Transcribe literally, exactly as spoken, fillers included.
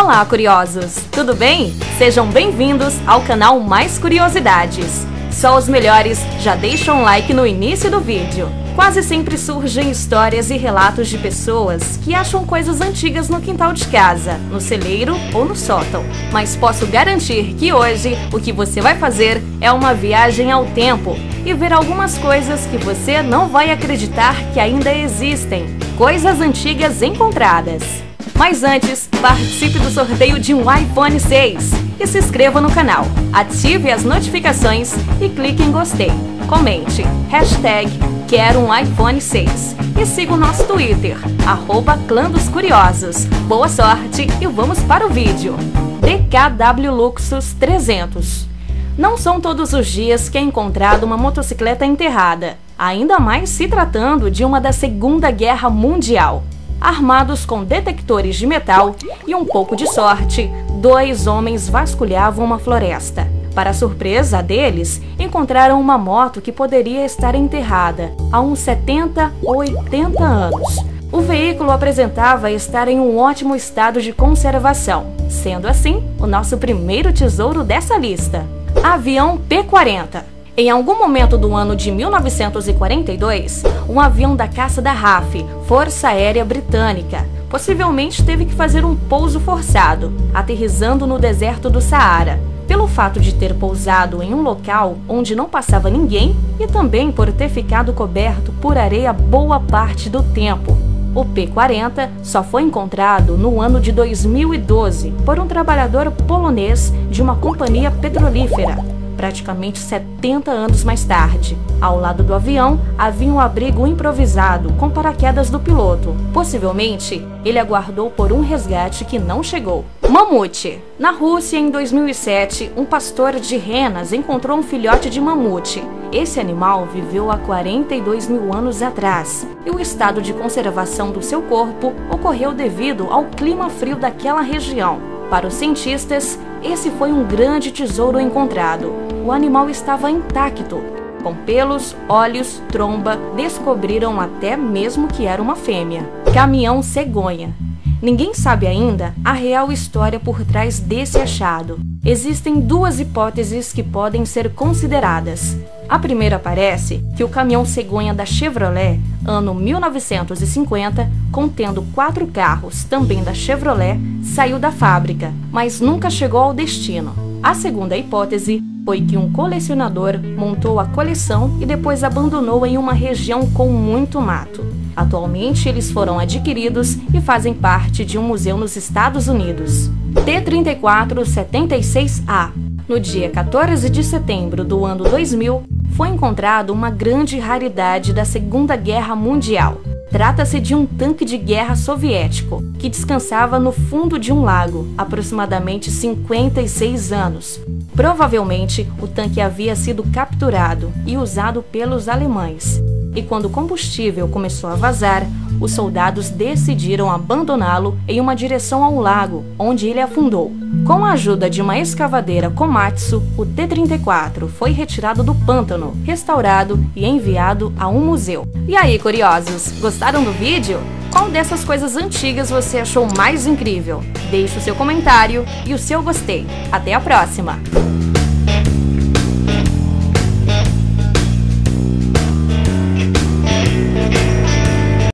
Olá, curiosos! Tudo bem? Sejam bem-vindos ao canal Mais Curiosidades. Só os melhores já deixam um like no início do vídeo. Quase sempre surgem histórias e relatos de pessoas que acham coisas antigas no quintal de casa, no celeiro ou no sótão. Mas posso garantir que hoje o que você vai fazer é uma viagem ao tempo e ver algumas coisas que você não vai acreditar que ainda existem. Coisas antigas encontradas. Mas antes, participe do sorteio de um iPhone seis e se inscreva no canal. Ative as notificações e clique em gostei. Comente, hashtag quero um iPhone seis e siga o nosso Twitter, arroba Clã dos Curiosos. Boa sorte e vamos para o vídeo. D K W Luxus trezentos. Não são todos os dias que é encontrada uma motocicleta enterrada, ainda mais se tratando de uma da Segunda Guerra Mundial. Armados com detectores de metal e um pouco de sorte, dois homens vasculhavam uma floresta. Para surpresa deles, encontraram uma moto que poderia estar enterrada há uns setenta ou oitenta anos. O veículo apresentava estar em um ótimo estado de conservação, sendo assim o nosso primeiro tesouro dessa lista. Avião P quarenta. Em algum momento do ano de mil novecentos e quarenta e dois, um avião da caça da R A F, Força Aérea Britânica, possivelmente teve que fazer um pouso forçado, aterrissando no deserto do Saara. Pelo fato de ter pousado em um local onde não passava ninguém e também por ter ficado coberto por areia boa parte do tempo. O P quarenta só foi encontrado no ano de dois mil e doze por um trabalhador polonês de uma companhia petrolífera. Praticamente setenta anos mais tarde. Ao lado do avião havia um abrigo improvisado com paraquedas do piloto. Possivelmente, ele aguardou por um resgate que não chegou. Mamute. Na Rússia, em dois mil e sete, um pastor de renas encontrou um filhote de mamute. Esse animal viveu há quarenta e dois mil anos atrás, e o estado de conservação do seu corpo ocorreu devido ao clima frio daquela região. Para os cientistas, esse foi um grande tesouro encontrado. O animal estava intacto, com pelos, olhos, tromba, descobriram até mesmo que era uma fêmea. Caminhão cegonha. Ninguém sabe ainda a real história por trás desse achado. Existem duas hipóteses que podem ser consideradas. A primeira parece que o caminhão cegonha da Chevrolet, ano mil novecentos e cinquenta, contendo quatro carros, também da Chevrolet, saiu da fábrica, mas nunca chegou ao destino. A segunda hipótese foi que um colecionador montou a coleção e depois abandonou em uma região com muito mato. Atualmente, eles foram adquiridos e fazem parte de um museu nos Estados Unidos. T trinta e quatro setenta e seis A. No dia quatorze de setembro do ano dois mil, foi encontrado uma grande raridade da Segunda Guerra Mundial. Trata-se de um tanque de guerra soviético, que descansava no fundo de um lago, aproximadamente cinquenta e seis anos. Provavelmente, o tanque havia sido capturado e usado pelos alemães. E quando o combustível começou a vazar, os soldados decidiram abandoná-lo em uma direção ao lago, onde ele afundou. Com a ajuda de uma escavadeira Komatsu, o T trinta e quatro foi retirado do pântano, restaurado e enviado a um museu. E aí, curiosos, gostaram do vídeo? Qual dessas coisas antigas você achou mais incrível? Deixe o seu comentário e o seu gostei. Até a próxima!